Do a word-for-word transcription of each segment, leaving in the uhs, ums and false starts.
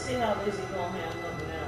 see how Lizzie gonna handle it now.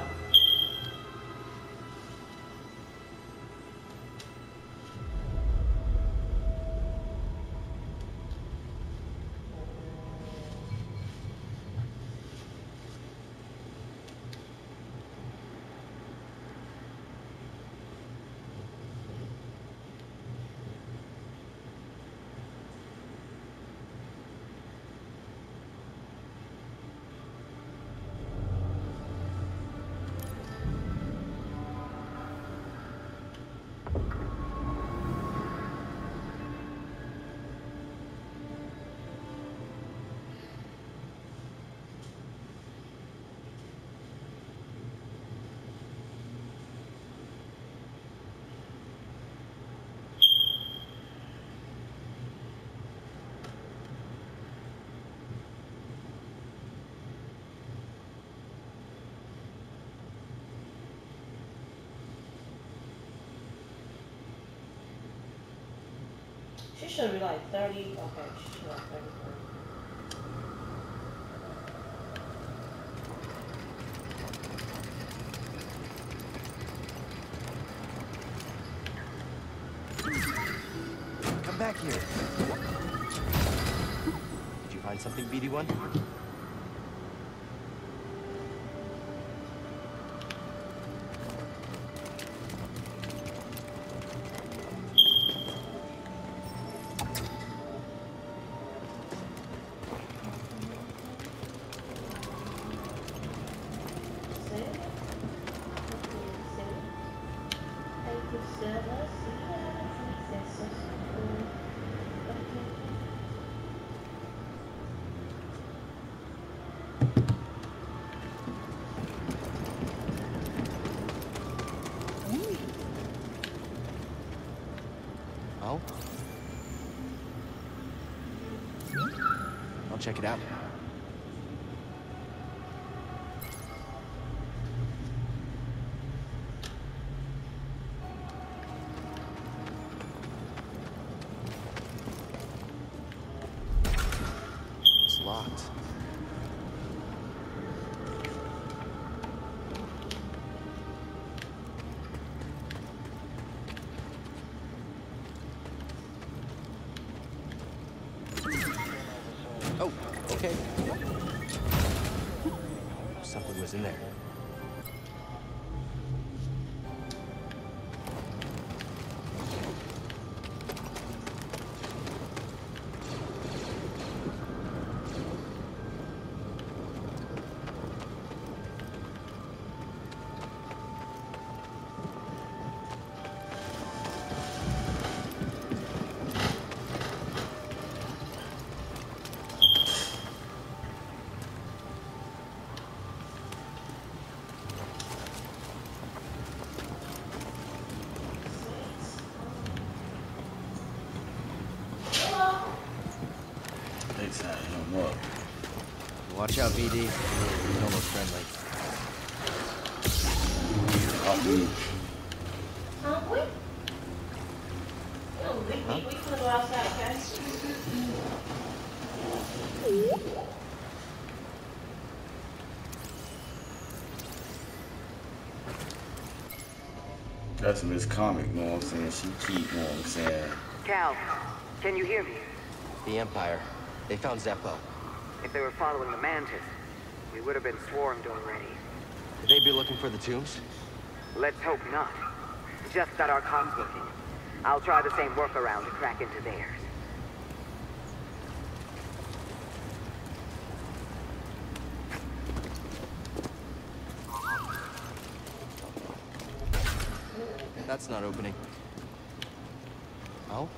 She should be like thirty. Okay, she should be like thirty. Come back here. Did you find something, B D one? Oh? I'll check it out. It's locked. Oh, okay. Something was in there. Watch out, B D. He's almost friendly. Huh? We? No, we, Huh? we, we gonna go outside, okay? That's Miss Comic, you know what I'm saying? She keep, you know what I'm saying? Cal, can you hear me? The Empire. They found Zeppo. If they were following the Mantis, we would have been swarmed already. Could they be looking for the tombs? Let's hope not. Just got our comms working. I'll try the same workaround to crack into theirs. That's not opening. Oh?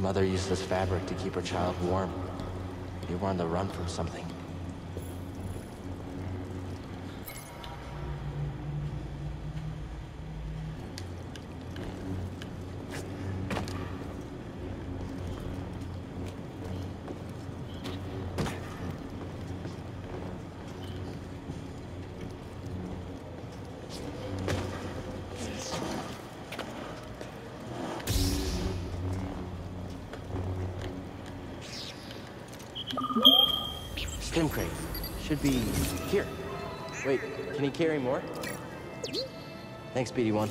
Mother used this fabric to keep her child warm. You were on the run from something. Stim crate. Should be here. Wait, can he carry more? Thanks, B D one.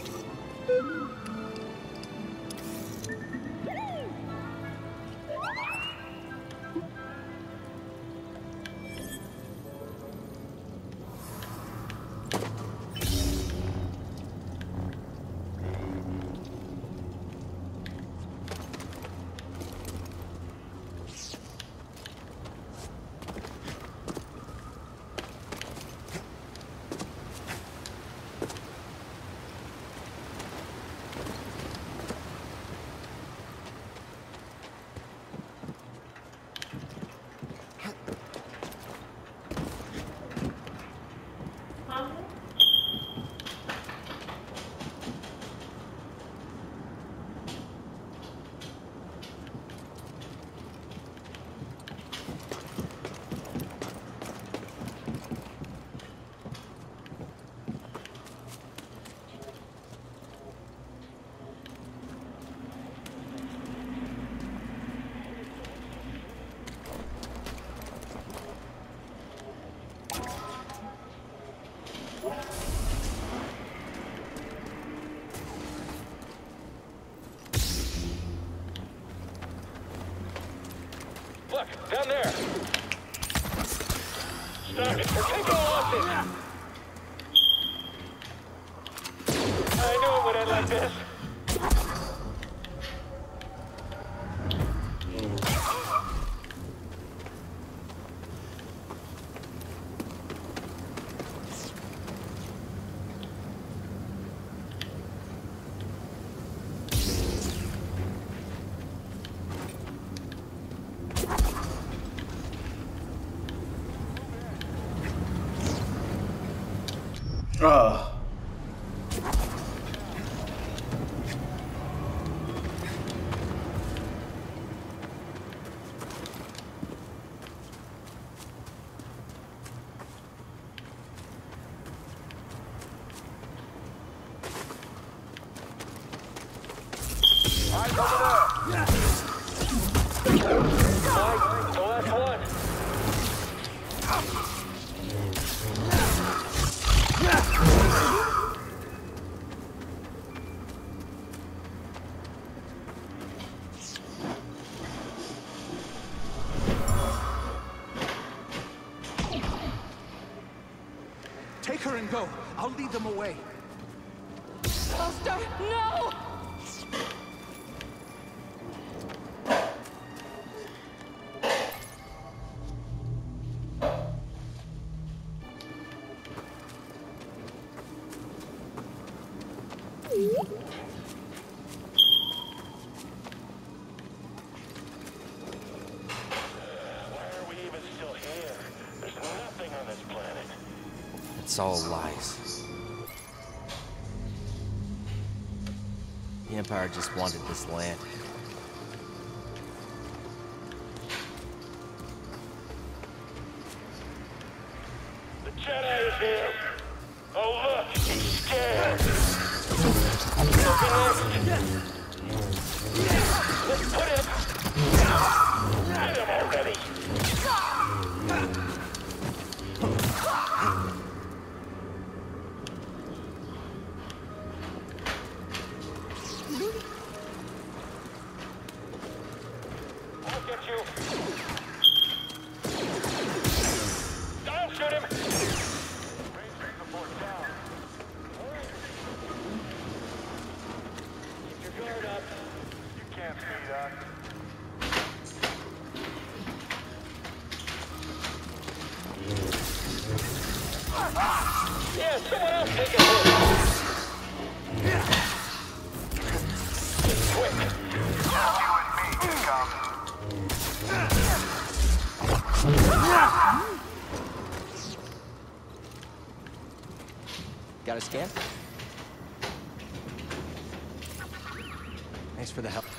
Look, down there! Stop it! We're taking a loss! I knew it would end like this! Ugh. Eyes over there! Mike, the last one! Take her and go. I'll lead them away. Buster, no! It's all lies. The Empire just wanted this land. The Jedi is here! Oh look, he's scared! Let's put him! Get him already! I'll get you! I'll shoot him! Range report down. Keep your guard up. You can't speed up. Yeah, someone else take a hit. Quick. You and me Got a scan? Thanks for the help.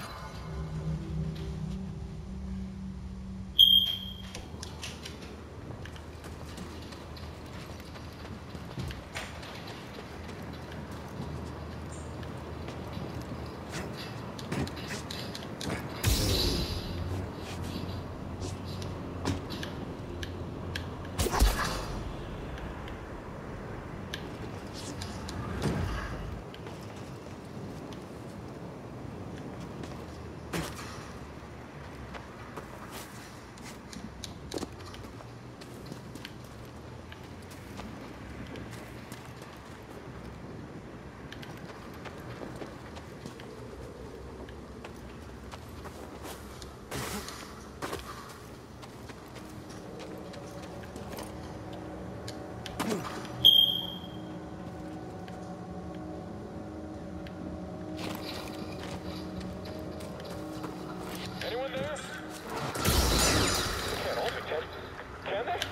Anyone there? They can't all be dead. Can they?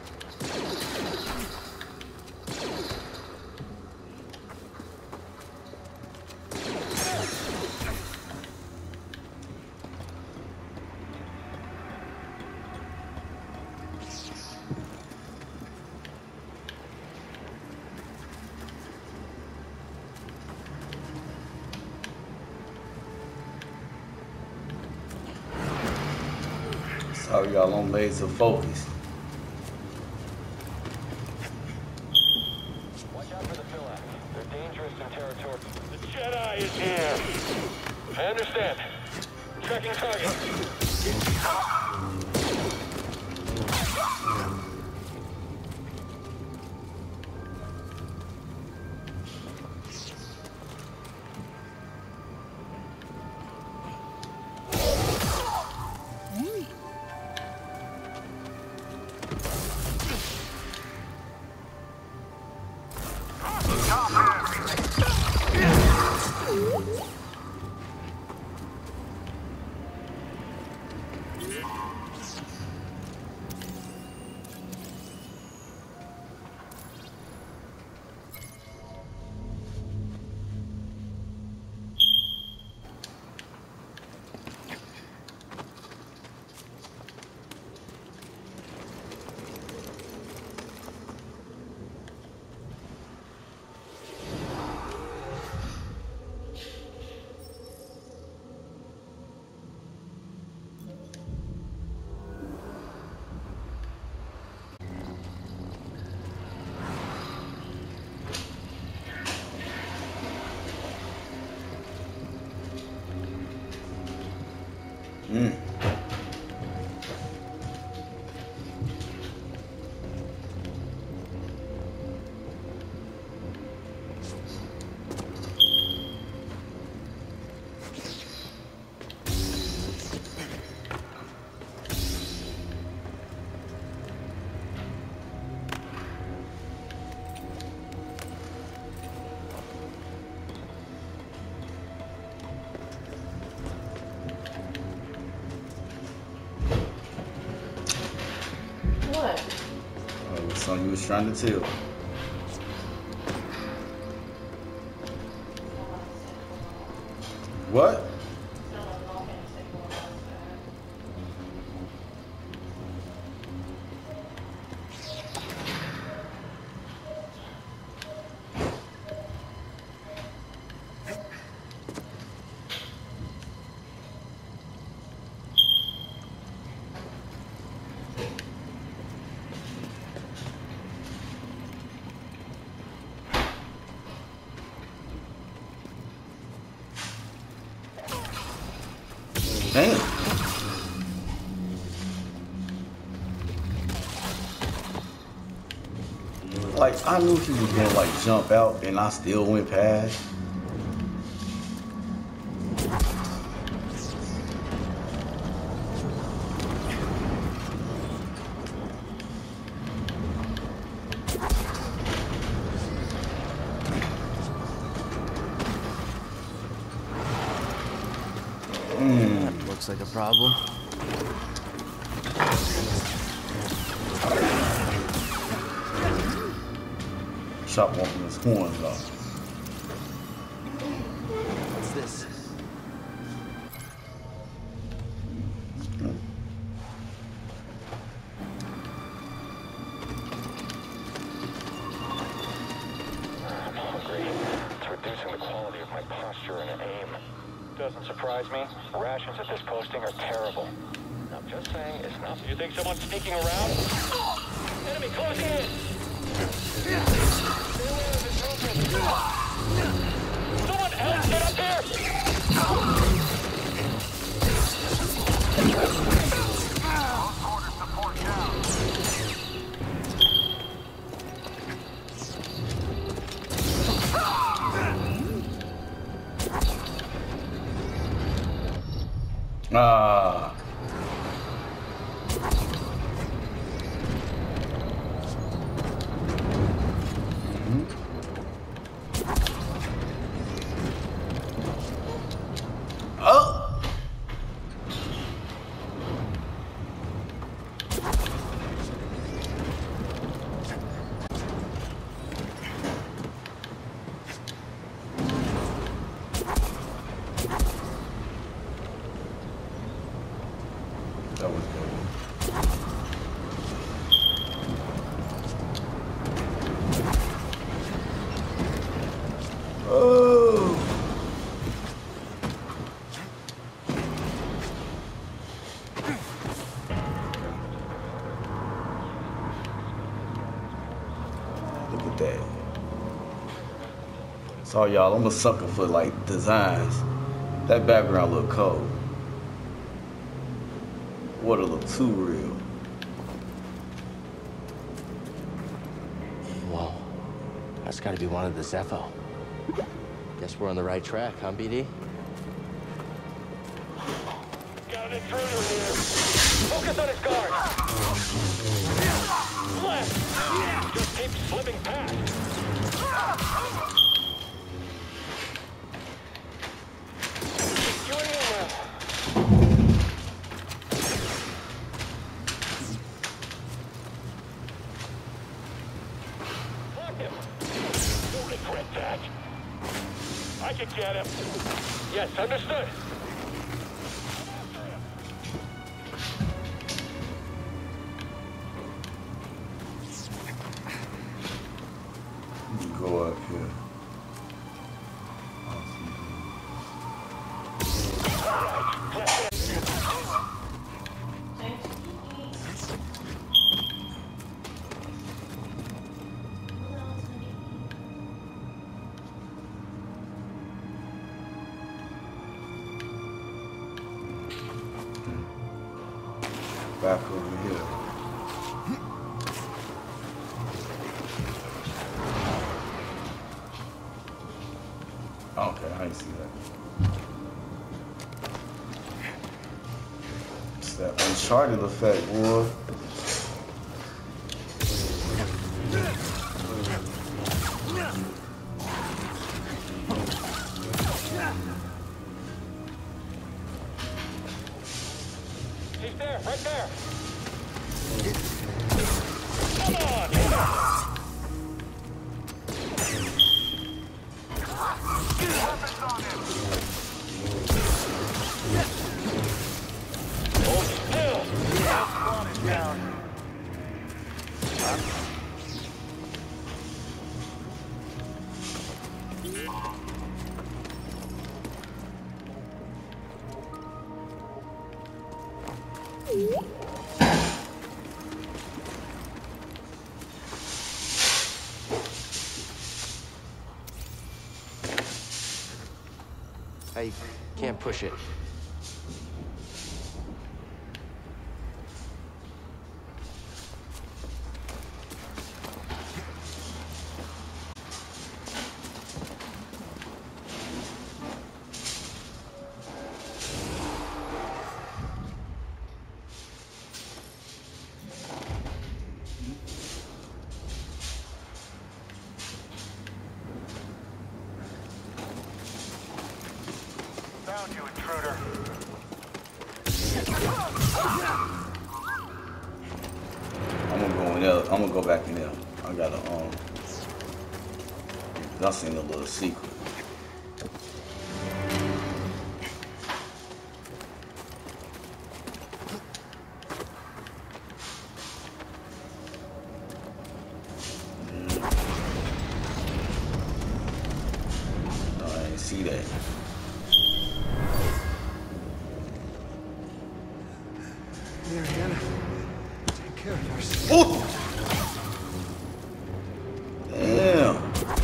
Sorry, y'all, I'm laser focused. Watch out for the Philax. They're dangerous and territorial. The Jedi is here. I understand. Tracking target. Mm. What? Oh, what song you was trying to tell? What? Damn. Like, I knew he was gonna like jump out and I still went past. That looks like a problem. chop one of his horns off. What's this? Doesn't surprise me. Rations at this posting are terrible. I'm just saying, it's not. You think someone's sneaking around? Enemy closing in! Stay aware of this movement. Someone else get up here! Order support down. Ah. Mm-hmm. Oh. That was good. Oh! Look at that. Sorry, y'all. I'm a sucker for like designs. That background look cold. Water look too real. Whoa. That's gotta be one of the Zepho. Guess we're on the right track, huh, B D? Got an intruder here. Focus on his guard. Left. Just keep slipping past. You and me now. Regret that. I can get him. Yes, understood. You go up here. Back over here. Okay, I didn't see that. It's that Uncharted effect, boy. He's there, right there. Come on! Weapons on him! Hold still! Spawn is down. I can't push it. Found you, intruder. I'm gonna go in there. I'm gonna go back in there. I gotta um I seen a little secret. No, I ain't see that. Mariana, take care of yourself. Oh! Damn.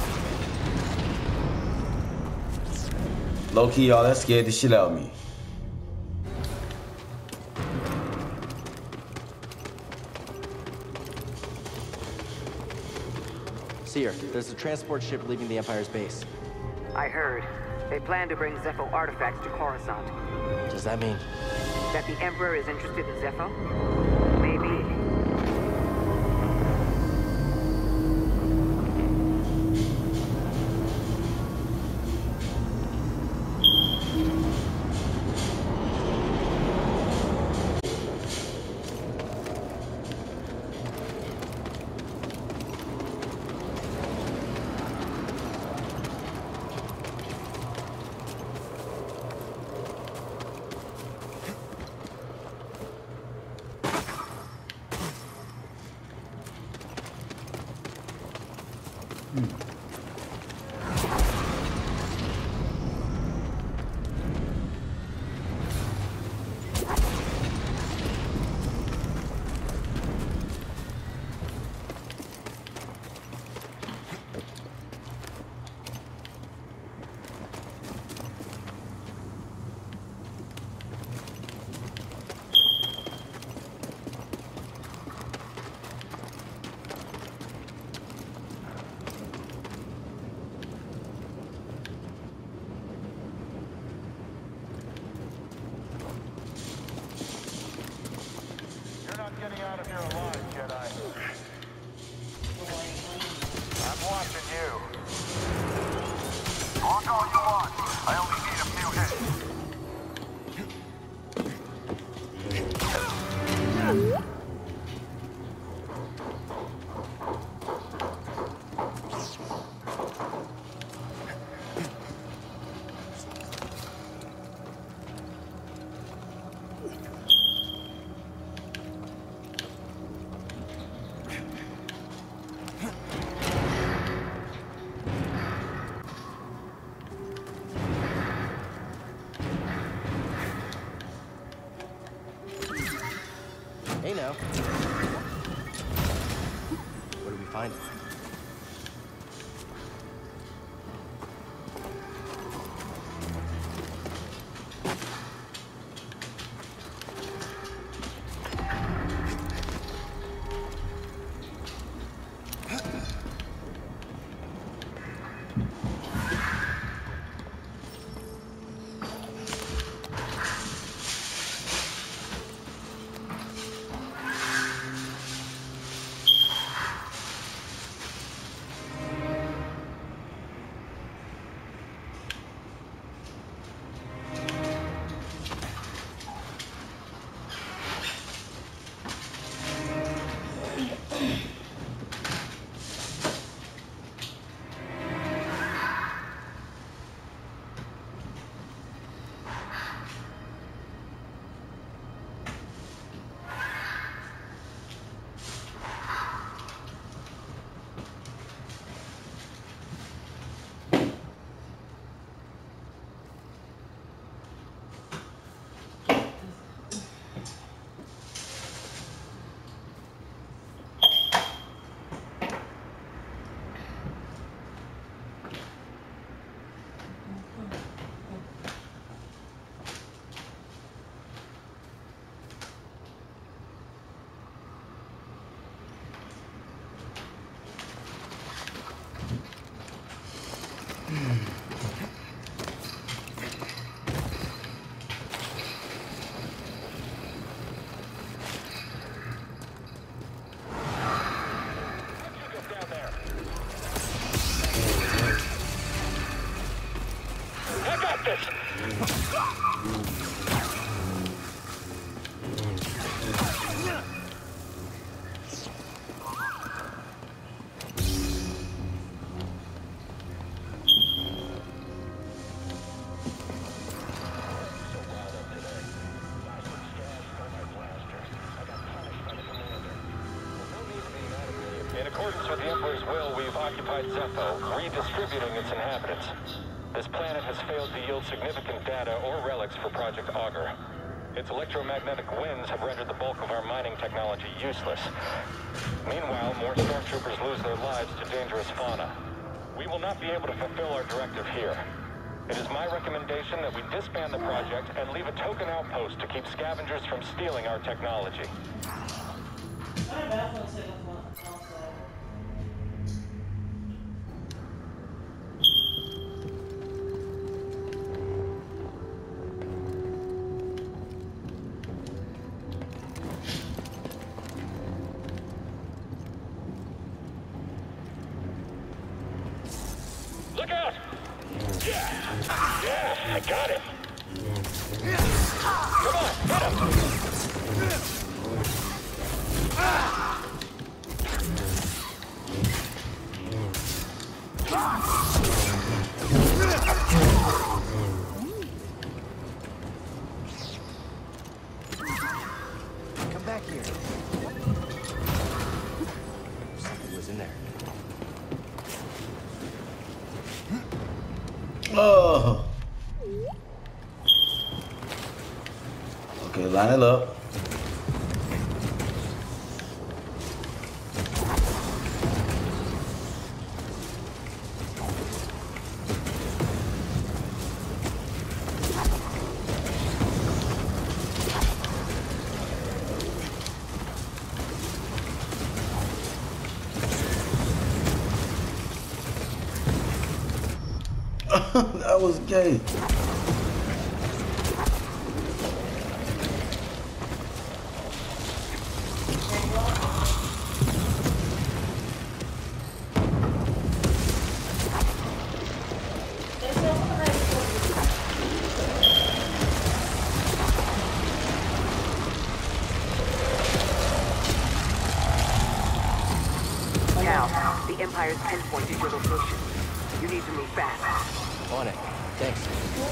Low key, y'all, that scared the shit out of me. Seer, there's a transport ship leaving the Empire's base. I heard. They plan to bring Zepho artifacts to Coruscant. Does that mean? That the Emperor is interested in Zepho? Maybe. Getting out of here alive, Jedi. I'm watching you. Talk all you want. I only need a few hits. Hey now. What do we find? occupied Zepho, redistributing its inhabitants. This planet has failed to yield significant data or relics for Project Augur. Its electromagnetic winds have rendered the bulk of our mining technology useless. Meanwhile, more stormtroopers lose their lives to dangerous fauna. We will not be able to fulfill our directive here. It is my recommendation that we disband the project and leave a token outpost to keep scavengers from stealing our technology. Alright, that's one second one also. Look out! Yeah! Yeah! I got it! Come on, hit him! Come back here. Something was in there. Oh. Okay, line it up. That was gay. Now, the Empire's pinpointed your location. You need to move fast. On it. Thanks.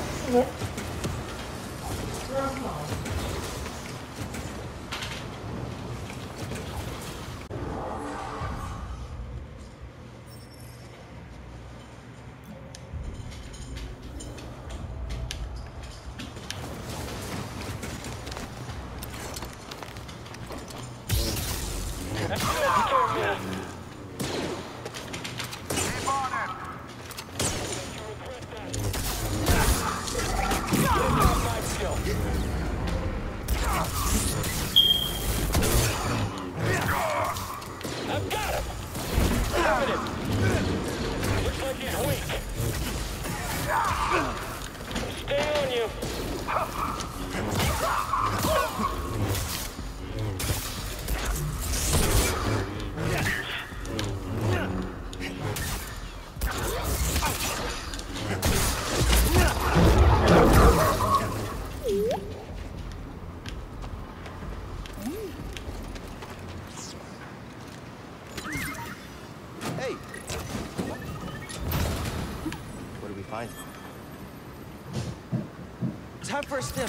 I've got him! Damn it! Looks like he's weak. Stay on you. Hey! What did we find? Time for a stim.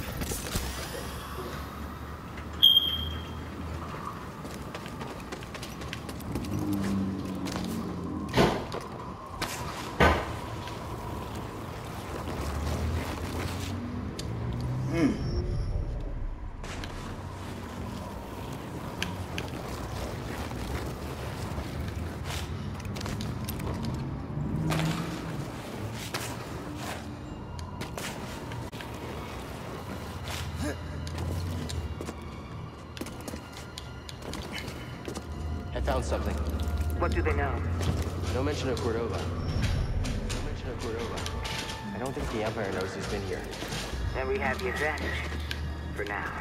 I found something. What do they know? No mention of Cordova. No mention of Cordova. I don't think the Empire knows he's been here. Then we have the advantage. For now.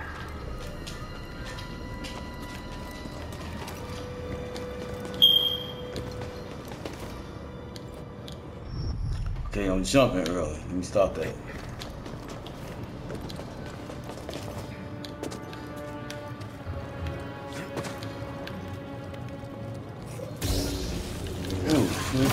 Okay, I'm jumping early. Let me stop that. Ooh, shit.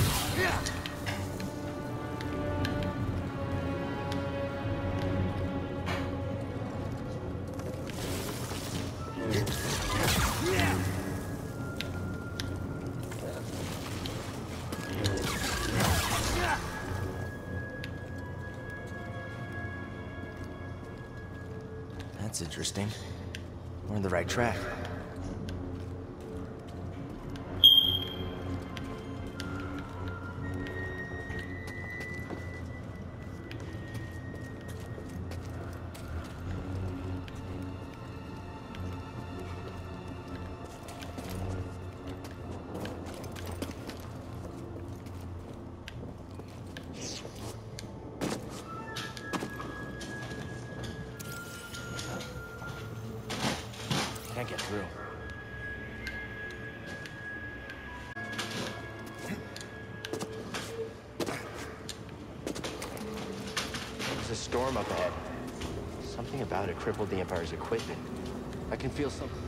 That's interesting. We're on the right track. Can't get through. There's a storm up ahead. Something about it crippled the Empire's equipment. I can feel something.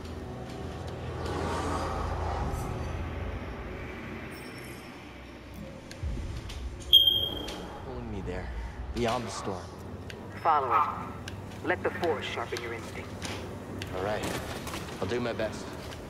Pulling me there, beyond the storm. Follow it. Let the Force sharpen your instinct. All right. I'll do my best.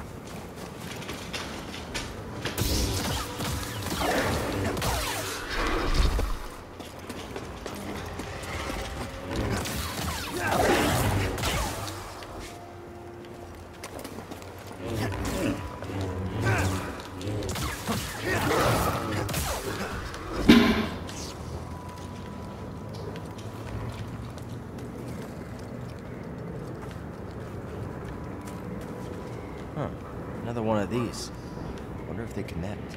Huh. Another one of these. Wonder if they connect.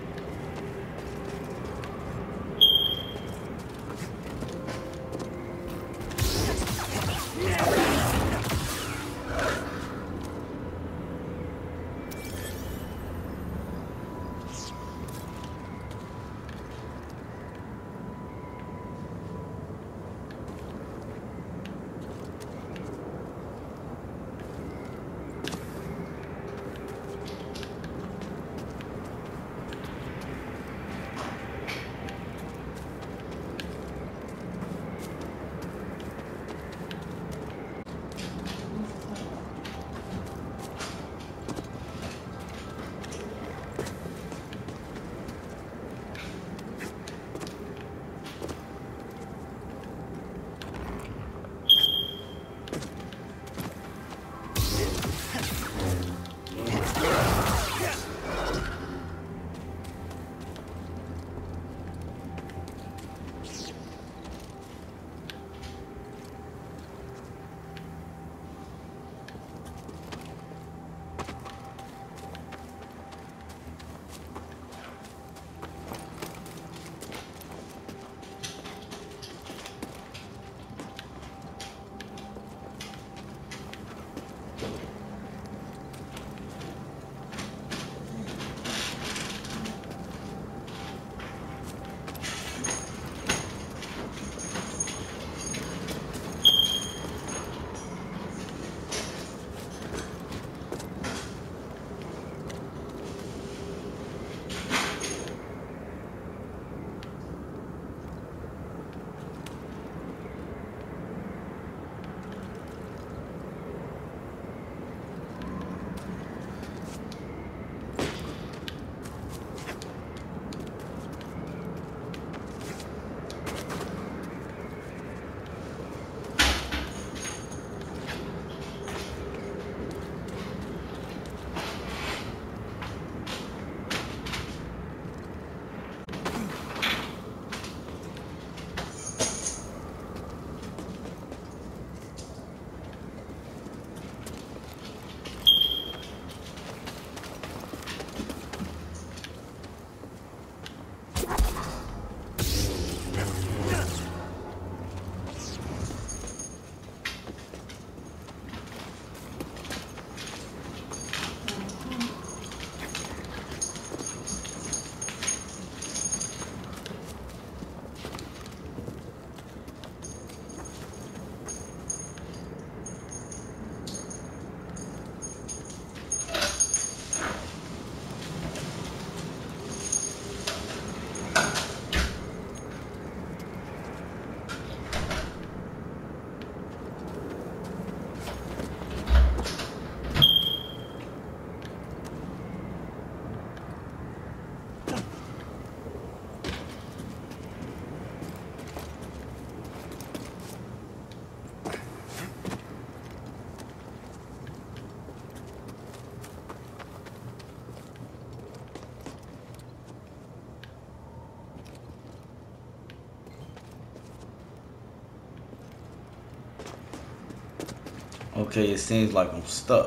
Okay, it seems like I'm stuck.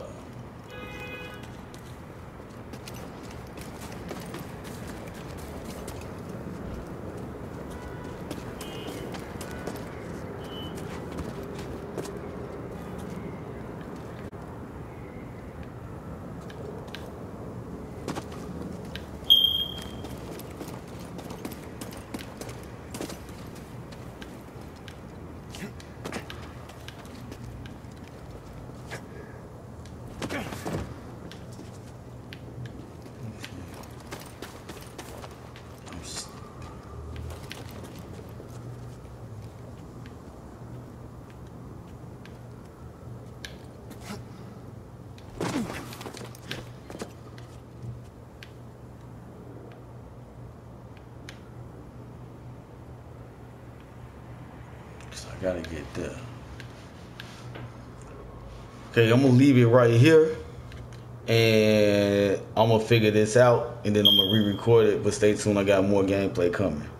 I gotta get there. Okay, I'm gonna leave it right here, and I'm gonna figure this out, and then I'm gonna re-record it. But stay tuned, I got more gameplay coming.